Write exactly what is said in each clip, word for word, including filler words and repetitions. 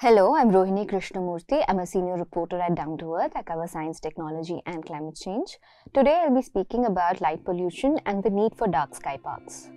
Hello, I'm Rohini Krishnamurthy. I'm a senior reporter at Down to Earth. I cover science, technology and climate change. Today I'll be speaking about light pollution and the need for dark sky parks.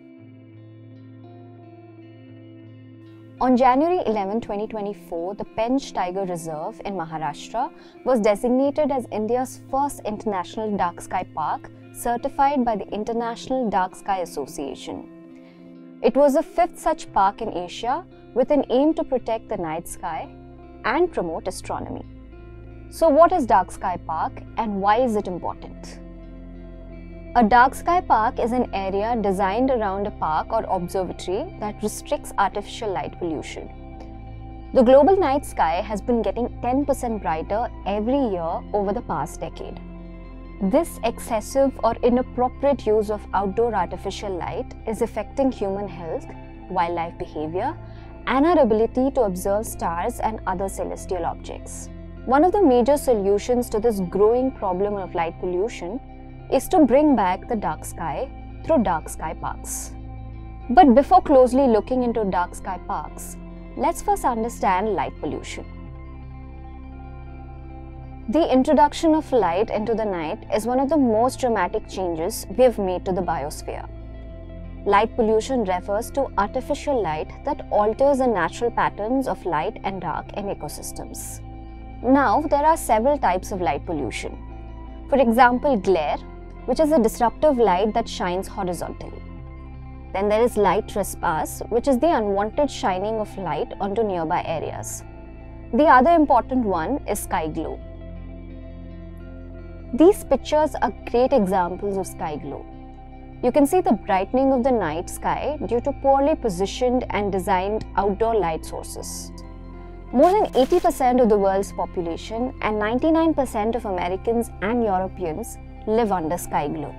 On January eleventh, twenty twenty-four, the Pench Tiger Reserve in Maharashtra was designated as India's first international dark sky park, certified by the International Dark Sky Association. It was the fifth such park in Asia, with an aim to protect the night sky and promote astronomy. So what is Dark Sky Park and why is it important? A dark sky park is an area designed around a park or observatory that restricts artificial light pollution. The global night sky has been getting ten percent brighter every year over the past decade. This excessive or inappropriate use of outdoor artificial light is affecting human health, wildlife behavior, and our ability to observe stars and other celestial objects. One of the major solutions to this growing problem of light pollution is to bring back the dark sky through dark sky parks. But before closely looking into dark sky parks, let's first understand light pollution. The introduction of light into the night is one of the most dramatic changes we have made to the biosphere. Light pollution refers to artificial light that alters the natural patterns of light and dark in ecosystems. Now, there are several types of light pollution. For example, glare, which is a disruptive light that shines horizontally. Then there is light trespass, which is the unwanted shining of light onto nearby areas. The other important one is sky glow. These pictures are great examples of sky glow. You can see the brightening of the night sky due to poorly positioned and designed outdoor light sources. More than eighty percent of the world's population and ninety-nine percent of Americans and Europeans live under sky glow.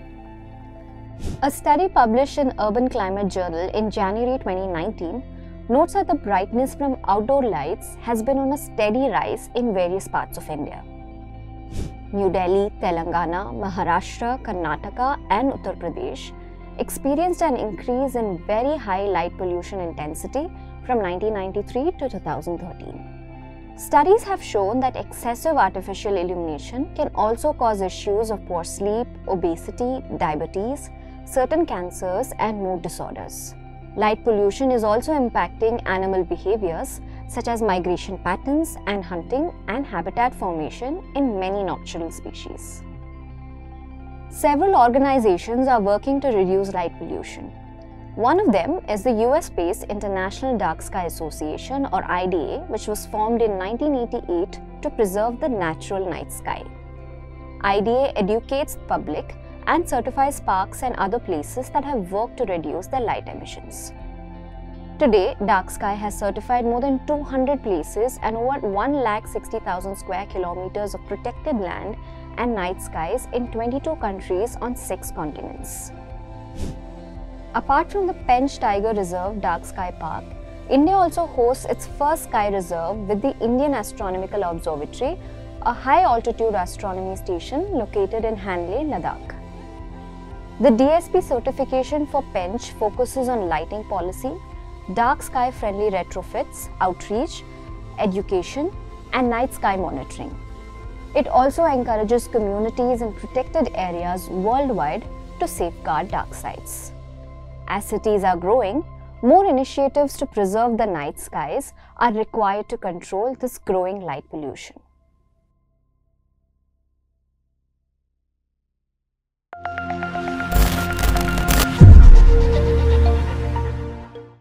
A study published in Urban Climate Journal in January twenty nineteen notes that the brightness from outdoor lights has been on a steady rise in various parts of India. New Delhi, Telangana, Maharashtra, Karnataka and Uttar Pradesh experienced an increase in very high light pollution intensity from nineteen ninety-three to two thousand thirteen. Studies have shown that excessive artificial illumination can also cause issues of poor sleep, obesity, diabetes, certain cancers and mood disorders. Light pollution is also impacting animal behaviors such as migration patterns and hunting and habitat formation in many nocturnal species. Several organizations are working to reduce light pollution. One of them is the U S-based International Dark Sky Association, or I D A, which was formed in nineteen eighty-eight to preserve the natural night sky. I D A educates the public and certifies parks and other places that have worked to reduce their light emissions. Today, Dark Sky has certified more than two hundred places and over one lakh sixty thousand square kilometers of protected land and night skies in twenty-two countries on six continents. Apart from the Pench Tiger Reserve Dark Sky Park, India also hosts its first sky reserve with the Indian Astronomical Observatory, a high-altitude astronomy station located in Hanle, Ladakh. The D S P certification for Pench focuses on lighting policy, dark sky friendly retrofits, outreach, education and night sky monitoring. It also encourages communities in protected areas worldwide to safeguard dark sites. As cities are growing, more initiatives to preserve the night skies are required to control this growing light pollution.